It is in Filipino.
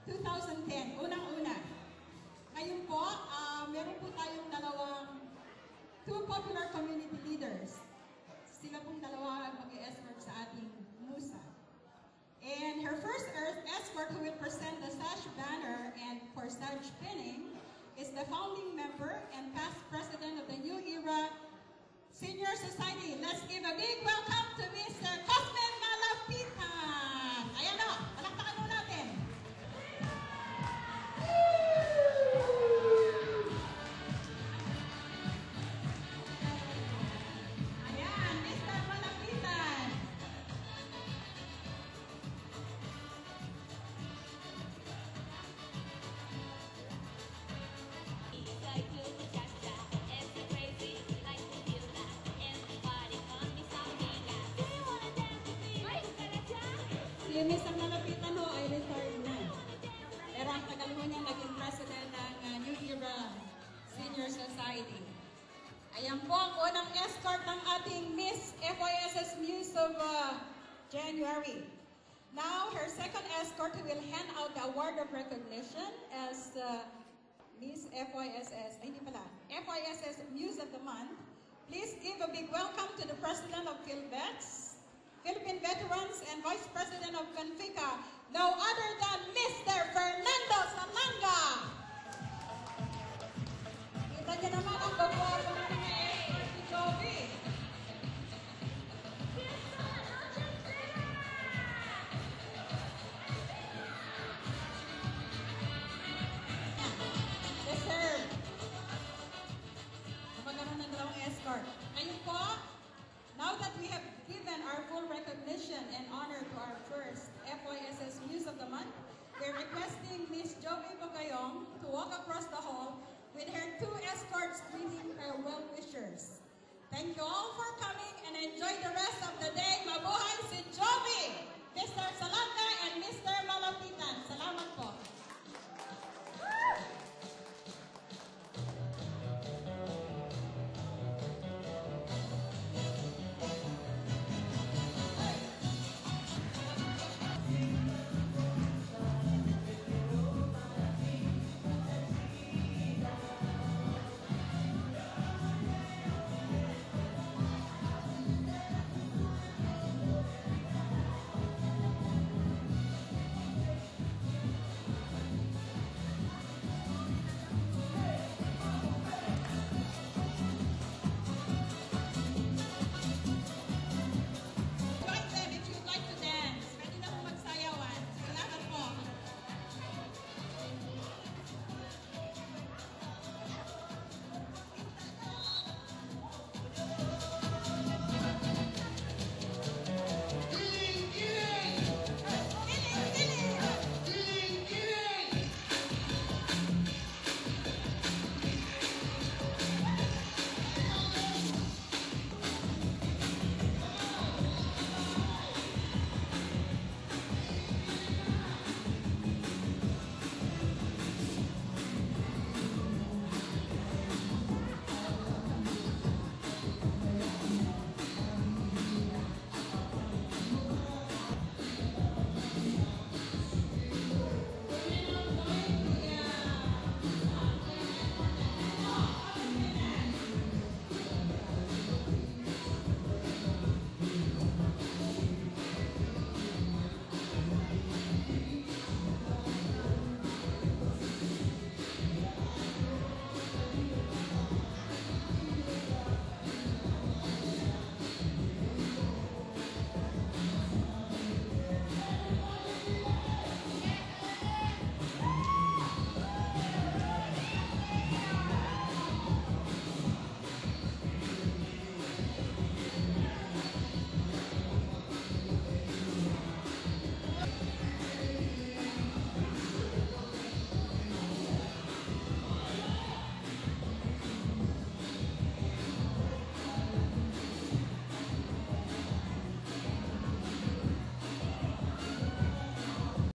2010, unang-una. Ngayon po, meron po tayong two popular community leaders. Sila pong dalawa mag-escort sa ating Muse. And her first escort who will present the sash banner and for sash pinning is the founding member and past president of the New Era Senior Society. Let's give a big welcome to Mr. Cosmen Malapitan. Ayan o, palakpakan mo natin. Ayan, Mr. Malapitan. Si Mr. Malapitan ho ay retired na. Pero ang tagal ho niyang naging president ng New Era Senior Society. Ayan po ang unang escort ng ating Miss FYSS Muse of January. Now, her second escort will hand out the award of recognition as Miss FYSS, ay hindi pala, FYSS Muse of the Month. Please give a big welcome to the President of Philvets, Philippine Veterans and Vice President of Confica, no other than Mr. Fernando Salanga. Kita niyo naman ang gagawin ng mga escort ni Joby. Deserve. Magkaroon ng dalawang escort. Ngayon po, now that we have given our full recognition and honor to our first FYSS Muse of the Month, we're requesting Miss Joby Bogayong to walk across the hall with her two escorts greeting her well-wishers. Thank you all for coming and enjoy the rest of the day. Mabuhay si Joby, Mr. Salanga and Mr. Malapitan. Salamat po.